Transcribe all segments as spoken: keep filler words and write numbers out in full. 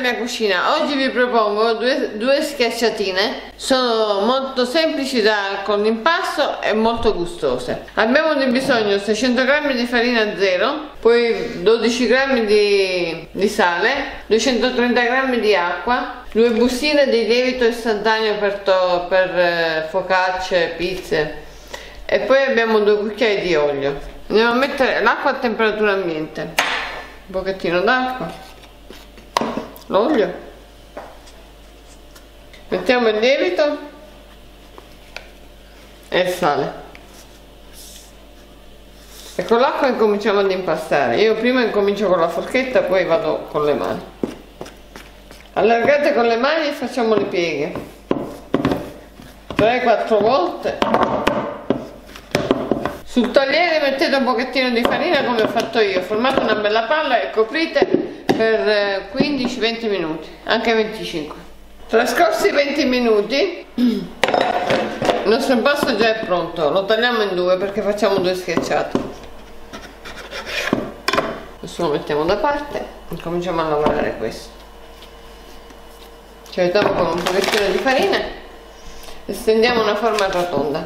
mia cucina. Oggi vi propongo due, due schiacciatine, sono molto semplici da, con l'impasto e molto gustose. Abbiamo di bisogno seicento grammi di farina zero, poi dodici grammi di, di sale, duecentotrenta grammi di acqua, due bustine di lievito istantaneo per, to, per eh, focacce, pizze, e poi abbiamo due cucchiai di olio. Andiamo a mettere l'acqua a temperatura ambiente, un pochettino d'acqua, l'olio, mettiamo il lievito e il sale e con l'acqua incominciamo ad impastare. Io prima incomincio con la forchetta, poi vado con le mani. Allargate con le mani e facciamo le pieghe tre quattro volte. Sul tagliere mettete un pochettino di farina come ho fatto io, formate una bella palla e coprite per quindici venti minuti, anche venticinque. Trascorsi venti minuti il nostro impasto già è pronto, lo tagliamo in due perché facciamo due schiacciate. Adesso lo mettiamo da parte e cominciamo a lavorare questo. Ci aiutiamo con un pochettino di farina e stendiamo una forma rotonda.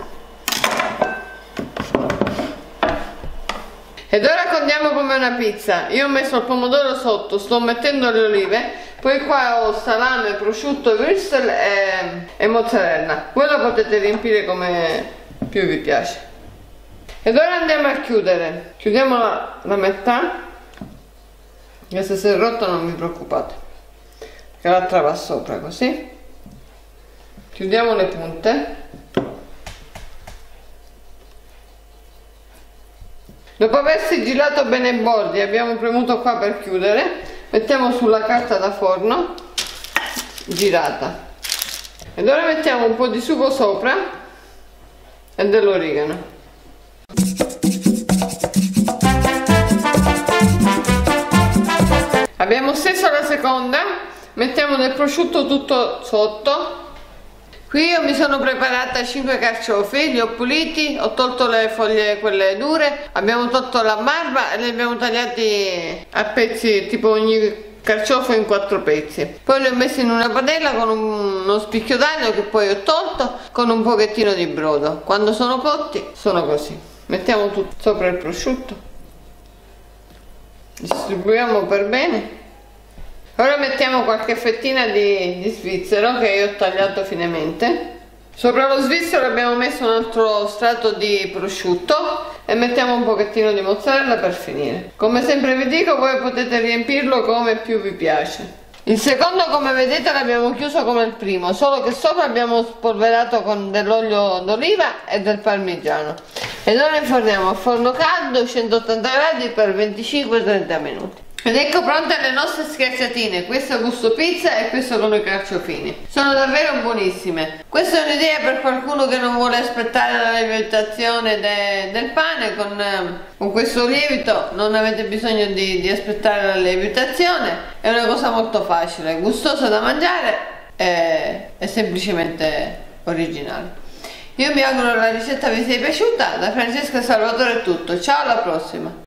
Ed ora condiamo come una pizza. Io ho messo il pomodoro sotto, sto mettendo le olive, poi qua ho salame, prosciutto, würstel e, e mozzarella. Voi la potete riempire come più vi piace. Ed ora andiamo a chiudere. Chiudiamo la, la metà, che se si è rotto non vi preoccupate, che l'altra va sopra così. Chiudiamo le punte. Dopo aver sigillato bene i bordi, abbiamo premuto qua per chiudere, mettiamo sulla carta da forno girata ed ora mettiamo un po' di sugo sopra e dell'origano. Abbiamo steso la seconda, mettiamo del prosciutto tutto sotto. Qui io mi sono preparata cinque carciofi, li ho puliti, ho tolto le foglie quelle dure, abbiamo tolto la barba e li abbiamo tagliati a pezzi, tipo ogni carciofo in quattro pezzi. Poi li ho messi in una padella con un, uno spicchio d'aglio che poi ho tolto, con un pochettino di brodo. Quando sono cotti sono così. Mettiamo tutto sopra il prosciutto, distribuiamo per bene. Ora mettiamo qualche fettina di, di svizzero che io ho tagliato finemente. Sopra lo svizzero abbiamo messo un altro strato di prosciutto e mettiamo un pochettino di mozzarella per finire. Come sempre vi dico, voi potete riempirlo come più vi piace. Il secondo, come vedete, l'abbiamo chiuso come il primo, solo che sopra abbiamo spolverato con dell'olio d'oliva e del parmigiano. Ed ora inforniamo a forno caldo, centottanta gradi per venticinque trenta minuti. Ed ecco pronte le nostre schiacciatine, questo gusto pizza e questo con i carciofini. Sono davvero buonissime. Questa è un'idea per qualcuno che non vuole aspettare la lievitazione de, del pane. Con, con questo lievito non avete bisogno di, di aspettare la lievitazione. È una cosa molto facile, gustosa da mangiare e, e semplicemente originale. Io mi auguro la ricetta vi sia piaciuta. Da Francesca Salvatore è tutto, ciao, alla prossima!